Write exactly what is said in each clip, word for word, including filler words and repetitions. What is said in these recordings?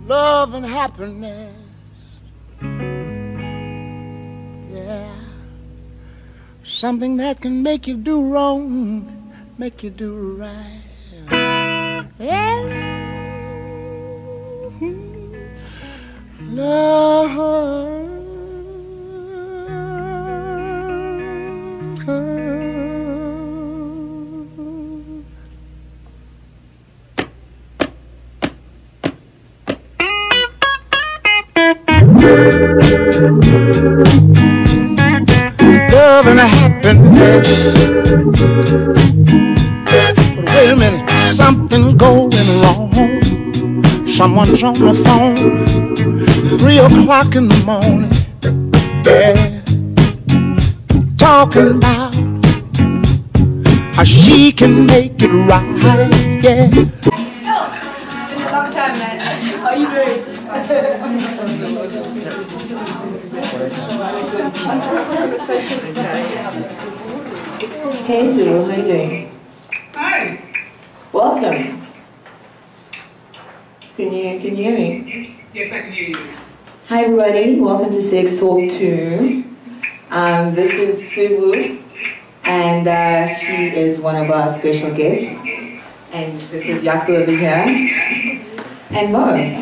love and happiness. Yeah, something that can make you do wrong, make you do right. Yeah, love. Love and happiness. But wait a minute, something's going wrong. Someone's on the phone, three o'clock in the morning. Yeah, talking about how she can make it right. Yeah. Long time, man. How are you doing? Hey Sue, how you doing? Hi. Welcome. Can you can you hear me? Yes, I can hear you. Hi everybody, welcome to Sex Talk two. Um, this is Sivu, and uh, she is one of our special guests. And this is Yaku over here, and Mo.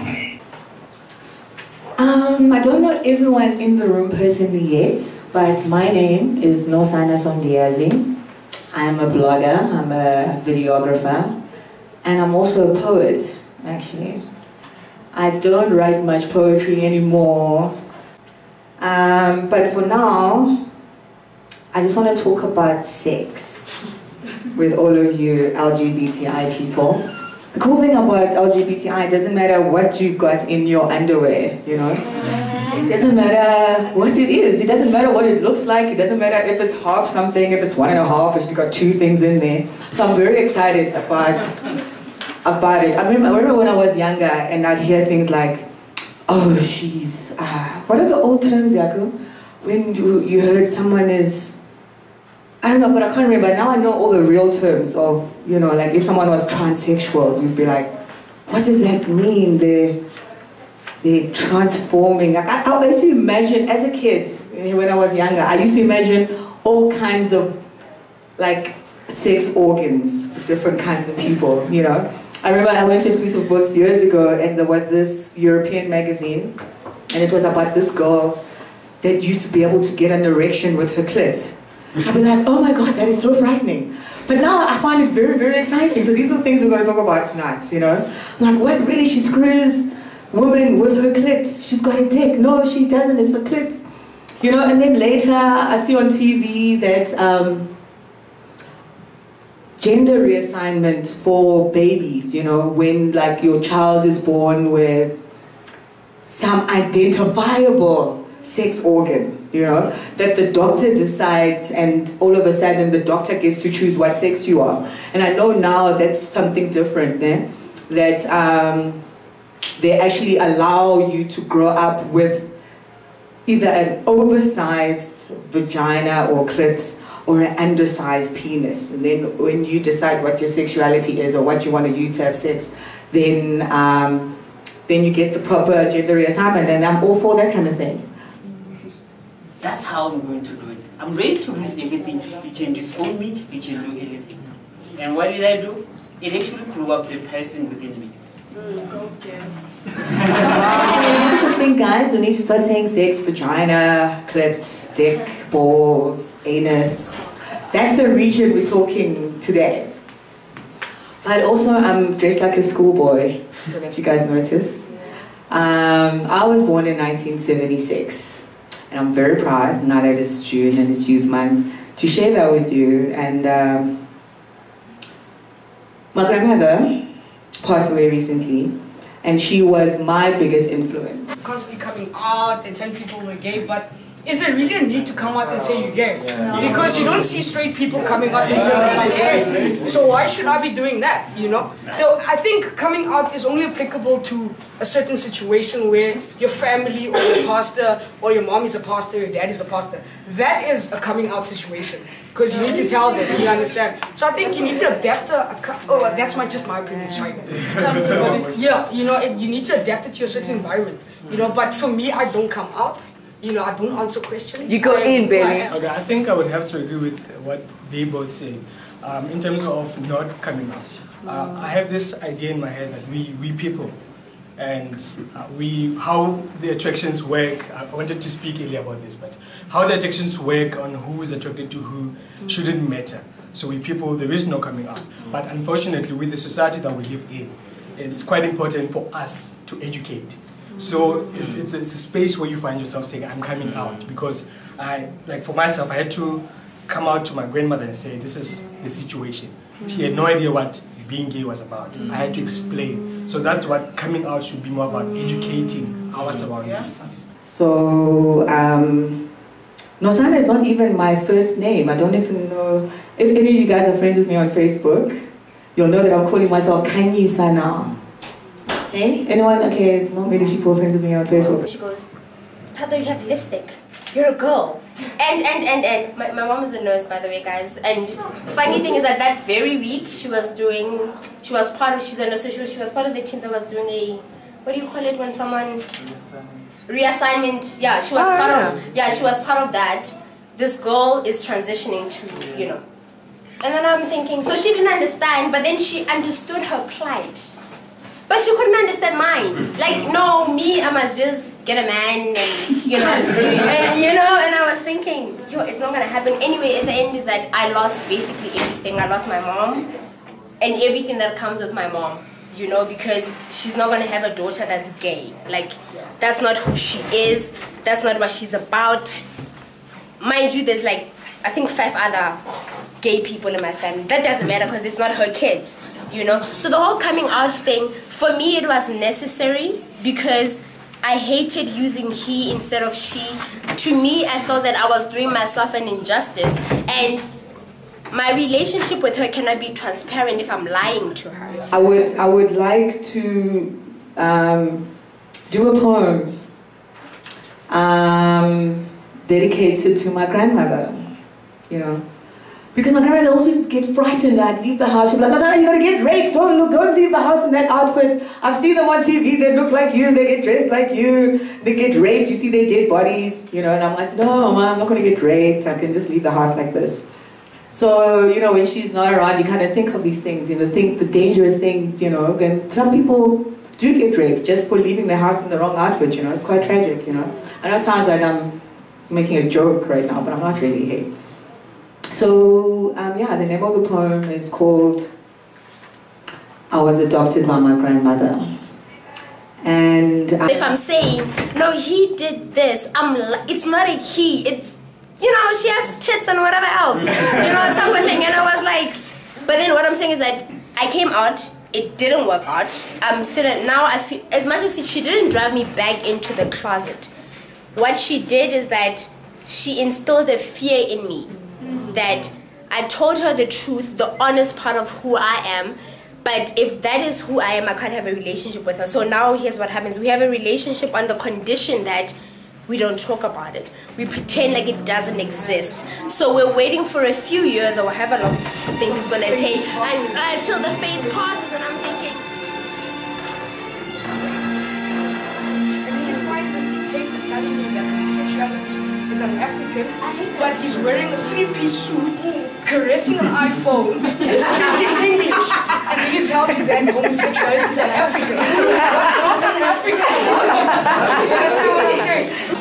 Um, I don't know everyone in the room personally yet, but my name is Nosana Sondiazi. I'm a blogger, I'm a videographer, and I'm also a poet, actually. I don't write much poetry anymore, um, but for now, I just want to talk about sex with all of you L G B T I people. The cool thing about L G B T I, it doesn't matter what you got in your underwear, you know? It doesn't matter what it is, it doesn't matter what it looks like, it doesn't matter if it's half something, if it's one and a half, if you've got two things in there. So I'm very excited about, about it. I remember, I remember when I was younger and I'd hear things like, oh, she's, uh, what are the old terms, Yaku? When you, you heard someone is, I don't know, but I can't remember. Now I know all the real terms of, you know, like if someone was transsexual, you'd be like, what does that mean? They're, they're transforming. Like I, I used to imagine, as a kid, when I was younger, I used to imagine all kinds of, like, sex organs for different kinds of people, you know? I remember I went to Exclusive Books years ago, and there was this European magazine, and it was about this girl that used to be able to get an erection with her clit. I'd be like, oh my God, that is so frightening. But now I find it very, very exciting. So these are the things we're going to talk about tonight, you know? I'm like, what, really? She screws women with her clit. She's got a dick. No, she doesn't. It's her clit. You know, and then later I see on T V that um, gender reassignment for babies, you know, when like your child is born with some identifiable sex organ, you know, that the doctor decides and all of a sudden the doctor gets to choose what sex you are. And I know now that's something different, eh? That um, they actually allow you to grow up with either an oversized vagina or clit or an undersized penis. And then when you decide what your sexuality is or what you want to use to have sex, then, um, then you get the proper gender reassignment, and I'm all for that kind of thing. That's how I'm going to do it. I'm ready to risk everything. You can disown me, you can do anything. And what did I do? It actually grew up the person within me. Mm, go again. I think guys, we need to start saying sex, vagina, clit, dick, balls, anus. That's the region we're talking today. But also, I'm dressed like a schoolboy. I don't know if you guys noticed. Um, I was born in nineteen seventy-six. And I'm very proud, now that it's June and it's Youth Month, to share that with you. And um, my grandmother passed away recently, and she was my biggest influence. Constantly coming out and telling people we're gay, but is there really a need to come out and say you're gay? Yeah. Because you don't see straight people coming out and saying they're gay. So why should I be doing that, you know? Though I think coming out is only applicable to a certain situation where your family or your pastor or your mom is a pastor, your dad is a pastor. That is a coming out situation. Because you need to tell them, you understand? So I think you need to adapt the, oh, that's my, just my opinion, sorry. Yeah, you know, it, you need to adapt it to a certain environment. You know, but for me, I don't come out. You know, I don't answer questions. You go I, in, baby. Okay, I think I would have to agree with what they both say. Um, in terms of not coming out. Uh, I have this idea in my head that we, we people, and uh, we, how the attractions work, I wanted to speak earlier about this, but how the attractions work on who is attracted to who shouldn't matter. So we people, there is no coming out. But unfortunately, with the society that we live in, it's quite important for us to educate. So it's, it's, it's a space where you find yourself saying, I'm coming out. Because I, like for myself, I had to come out to my grandmother and say, this is the situation. She had no idea what being gay was about. I had to explain. So that's what coming out should be more about, educating our surroundings. So, um, Nosana is not even my first name. I don't even know, if any of you guys are friends with me on Facebook, you'll know that I'm calling myself Kanye Sana. Hey, anyone? Okay, not many people are friends with me on Facebook. She goes, Tato, you have lipstick. You're a girl. And, and, and, and, my, my mom is a nurse, by the way, guys. And funny thing is that that very week, she was doing, she was part of, she's a nurse, so she was, she was part of the team that was doing a, what do you call it when someone, reassignment. Yeah, she was oh, part yeah. of, yeah, she was part of that. This girl is transitioning to, you know. And then I'm thinking, so she didn't understand, but then she understood her plight. But she couldn't understand mine. Like, no, me, I must just get a man and, you know, and, you know, and I was thinking, yo, it's not going to happen. Anyway, at the end is that I lost basically everything. I lost my mom and everything that comes with my mom, you know, because she's not going to have a daughter that's gay. Like, that's not who she is. That's not what she's about. Mind you, there's like, I think five other gay people in my family. That doesn't matter because it's not her kids. You know, so the whole coming out thing, for me it was necessary because I hated using he instead of she. To me, I felt that I was doing myself an injustice, and my relationship with her cannot be transparent if I'm lying to her. I would, I would like to um, do a poem um, dedicated to my grandmother, you know. Because my grandmother also just get frightened. I'd leave the house. She'd be like, Nosana, you're gonna get raped. Don't look, don't leave the house in that outfit. I've seen them on T V. They look like you. They get dressed like you. They get raped. You see their dead bodies. You know, and I'm like, no, Mom, I'm not gonna get raped. I can just leave the house like this. So, you know, when she's not around, you kind of think of these things. You know, think the dangerous things. You know, and some people do get raped just for leaving the house in the wrong outfit. You know, it's quite tragic. You know, I know it sounds like I'm making a joke right now, but I'm not really. Hey. So, um, yeah, the name of the poem is called I Was Adopted by My Grandmother. And I if I'm saying, no, he did this, I'm it's not a he, it's, you know, she has tits and whatever else. You know, it's something. And I was like, but then what I'm saying is that I came out, it didn't work out. I'm still, now I feel, as much as she didn't drive me back into the closet, what she did is that she instilled a fear in me. That I told her the truth, the honest part of who I am, but if that is who I am, I can't have a relationship with her. So now here's what happens. We have a relationship on the condition that we don't talk about it. We pretend like it doesn't exist. So we're waiting for a few years or however long she thinks it's going to take and, uh, until the phase passes, and I'm thinking. And then you find this dictator telling you that homosexuality is an African, but he's wearing a three-piece suit, caressing an iPhone, and speaking English, and then he tells you that homosexuality is an African. What's wrong with African about you? You understand what I'm saying?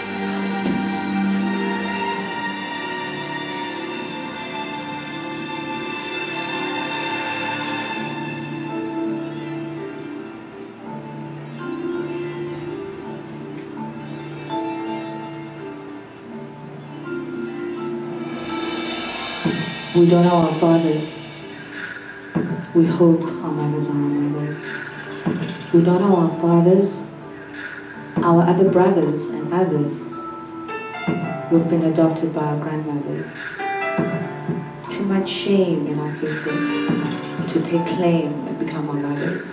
We don't know our fathers. We hope our mothers are our mothers. We don't know our fathers, our other brothers and others. we've been adopted by our grandmothers. Too much shame in our sisters to take claim and become our mothers.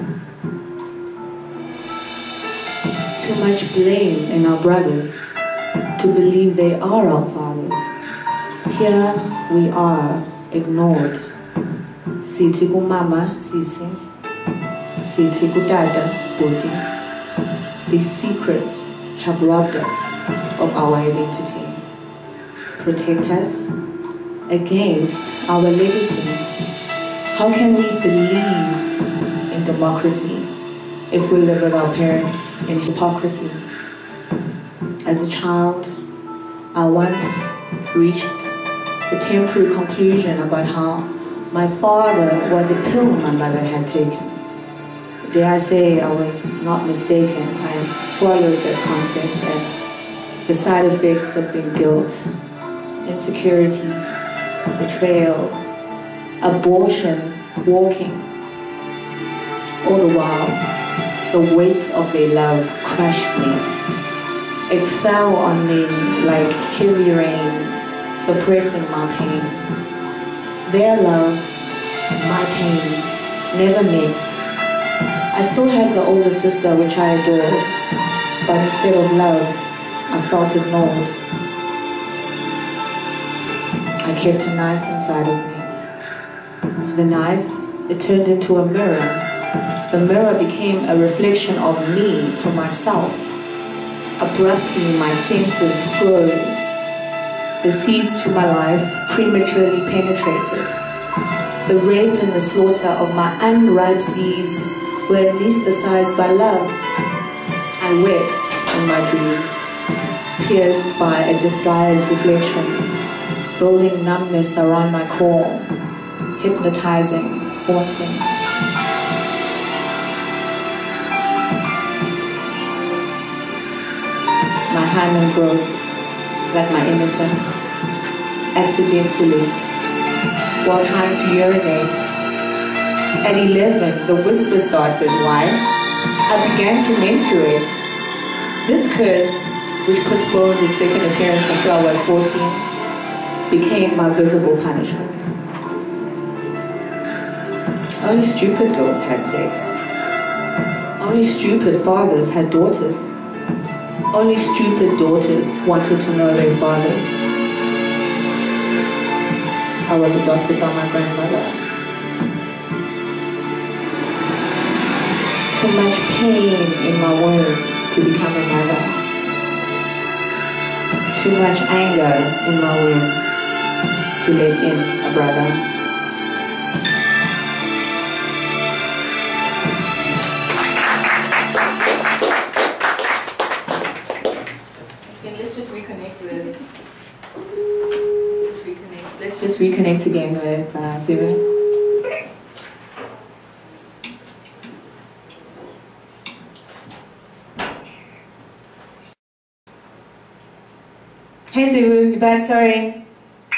Too much blame in our brothers to believe they are our fathers. Here we are, ignored. Sithi kumama, sisi. Sithi kutata, boti. These secrets have robbed us of our identity. Protect us against our legacy. How can we believe in democracy if we live with our parents in hypocrisy? As a child, I once reached a temporary conclusion about how my father was a pill my mother had taken. Dare I say I was not mistaken. I swallowed that concept, and the side effects have been guilt, insecurities, betrayal, abortion, walking. All the while, the weight of their love crushed me. It fell on me like heavy rain, suppressing my pain. Their love and my pain never met. I still had the older sister which I adored, but instead of love, I felt ignored. I kept a knife inside of me. The knife, it turned into a mirror. The mirror became a reflection of me to myself. Abruptly, my senses froze. The seeds to my life prematurely penetrated. The rape and the slaughter of my unripe seeds were anesthetized by love. I wept in my dreams, pierced by a disguised reflection, building numbness around my core, hypnotizing, haunting. My hymen broke, like my innocence, accidentally, while trying to urinate. At eleven, the whisper started. Why? I began to menstruate. This curse, which postponed its second appearance until I was fourteen, became my visible punishment. Only stupid girls had sex. Only stupid fathers had daughters. Only stupid daughters wanted to know their fathers. I was adopted by my grandmother. Too much pain in my womb to become a mother. Too much anger in my womb to let in a brother. Okay, let's just reconnect with. Let's just reconnect. Let's just reconnect again with uh, Sivu. Hey Sivu, you back? Sorry.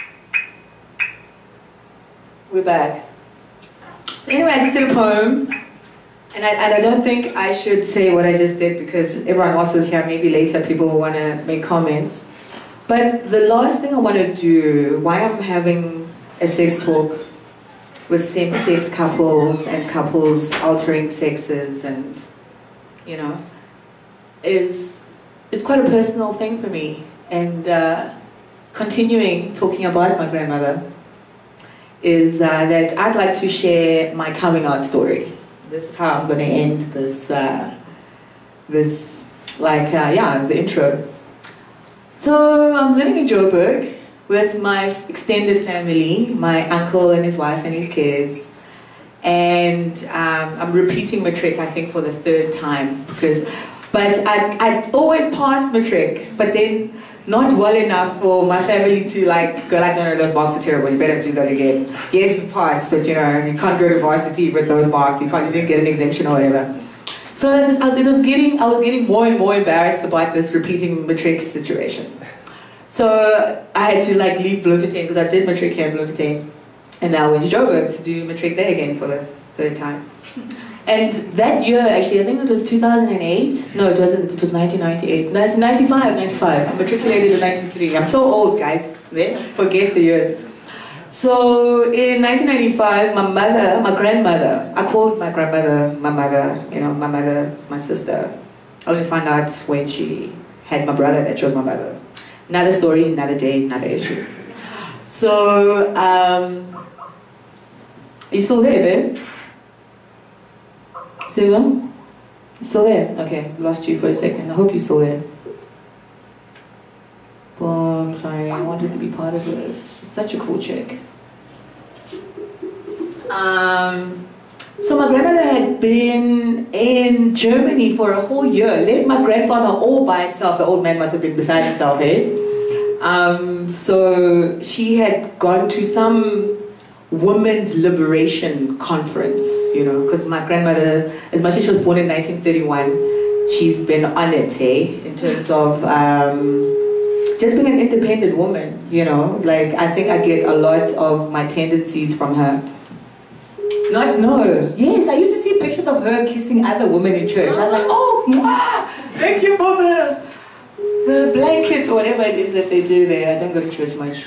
We're back. So anyway, I just did a poem, and I, and I don't think I should say what I just did because everyone else is here. Maybe later people will want to make comments. But the last thing I want to do, why I'm having a sex talk with same-sex couples and couples altering sexes and, you know, is it's quite a personal thing for me. And uh, continuing talking about my grandmother is uh, that I'd like to share my coming out story. This is how I'm going to end this, uh, this like, uh, yeah, the intro. So I'm living in Joburg with my extended family, my uncle and his wife and his kids. And um, I'm repeating matric, I think, for the third time. because, But I'd, I'd always pass matric, but then not well enough for my family to like go like, no, no, those marks are terrible, you better do that again. Yes, you passed, but you know, you can't go to varsity with those marks, you can't, you didn't get an exemption or whatever. So it was, it was getting, I was getting more and more embarrassed about this repeating matric situation. So I had to like leave Bloemfontein, because I did matric here in Bloemfontein, and now I went to Joburg to do matric there again for the third time. And that year, actually, I think it was two thousand eight. No, it wasn't. It was nineteen ninety-eight. nineteen ninety-five, ninety-five. I'm matriculated in ninety-three. I'm so old, guys. Forget the years. So in nineteen ninety-five, my mother, my grandmother, I called my grandmother my mother, you know, my mother, my sister. I only found out when she had my brother that she was my mother. Another story, another day, another issue. So, um, you still there, babe? Still You still there? Okay, lost you for a second. I hope you're still there. Boom, sorry, I wanted to be part of this. She's such a cool chick. Um, so my grandmother had been in Germany for a whole year. Left my grandfather all by himself. The old man must have been beside himself, eh? Um, so she had gone to some women's liberation conference, you know, because my grandmother, as much as she was born in nineteen thirty-one, she's been on it, eh, in terms of um, just being an independent woman, you know. Like, I think I get a lot of my tendencies from her. Not, no. Yes, I used to see pictures of her kissing other women in church. I was like, oh, mwah, thank you for the, the blanket or whatever it is that they do there. I don't go to church much.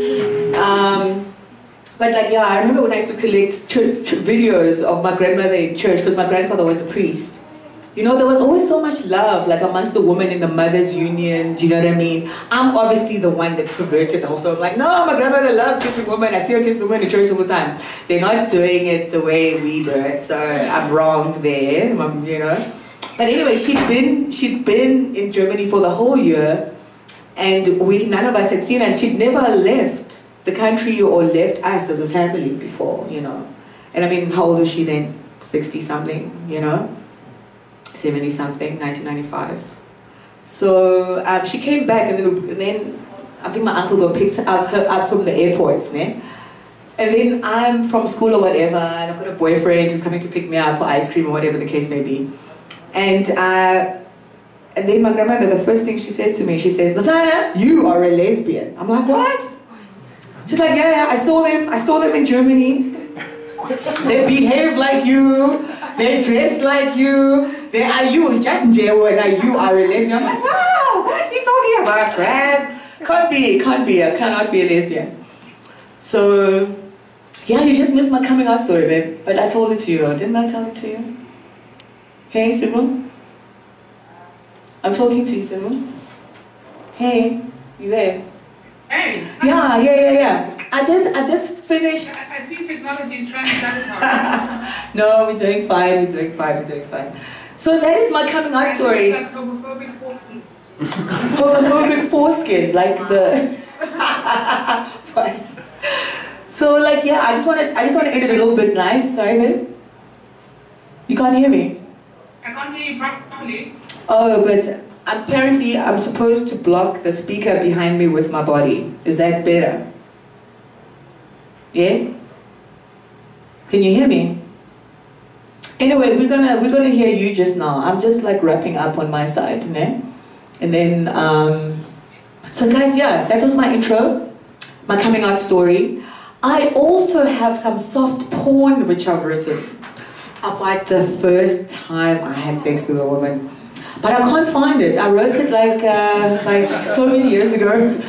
Um, but like, yeah, I remember when I used to collect church, videos of my grandmother in church, because my grandfather was a priest. You know, there was always so much love, like amongst the women in the mothers' union, do you know what I mean? I'm obviously the one that perverted also. I'm like, no, my grandmother loves kissing women. I see her kiss women in church all the time. They're not doing it the way we do it, so I'm wrong there, you know. But anyway, she'd been, she'd been in Germany for the whole year, and we, none of us had seen her, and she'd never left the country or left us as a family before, you know. And I mean, how old was she then? sixty something, you know? seventy something, nineteen ninety-five. So um, she came back, and then, and then I think my uncle go picks up her up from the airport, né? And then I'm from school or whatever, and I've got a boyfriend who's coming to pick me up for ice cream or whatever the case may be. And uh, and then my grandmother, the first thing she says to me, she says, "Lasana, you are a lesbian." I'm like, what? She's like, yeah, yeah, I saw them, I saw them in Germany. They behave like you, they dress like you, they are you, just and you are a lesbian. I'm like, wow, what's he talking about, crap? Can't be, can't be, I cannot be a lesbian. So, yeah, you just missed my coming out story, babe. But I told it to you, didn't I tell it to you? Hey, Simu? I'm talking to you, Simu. Hey, you there? Hey. Yeah, yeah, yeah, yeah. I just, I just finished. I, I see technology is trying to sabotage. No, we're doing fine, we're doing fine, we're doing fine. So that is my coming out story. Like homophobic foreskin. Homophobic foreskin, like the. Right. So like, yeah, I just want to, I just want to end it a little bit light. Sorry, babe. You can't hear me. I can't hear you properly. Oh, but apparently I'm supposed to block the speaker behind me with my body. Is that better? Yeah? Can you hear me? Anyway, we're gonna we're gonna hear you just now. I'm just like wrapping up on my side, né? And then um so guys, yeah, that was my intro, my coming out story. I also have some soft porn which I've written about the first time I had sex with a woman. But I can't find it. I wrote it like uh, like so many years ago.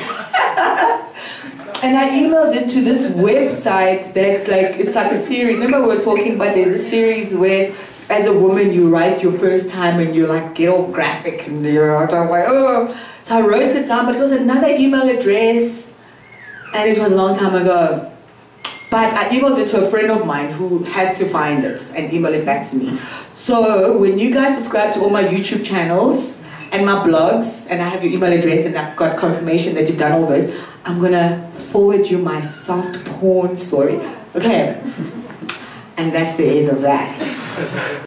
And I emailed it to this website that, like, it's like a series. Remember we were talking about there's a series where as a woman you write your first time and you like get all graphic and you're like, oh. So I wrote it down, but it was another email address and it was a long time ago. But I emailed it to a friend of mine who has to find it and email it back to me. So when you guys subscribe to all my YouTube channels and my blogs, and I have your email address and I've got confirmation that you've done all this, I'm gonna forward you my soft porn story. Okay? And that's the end of that.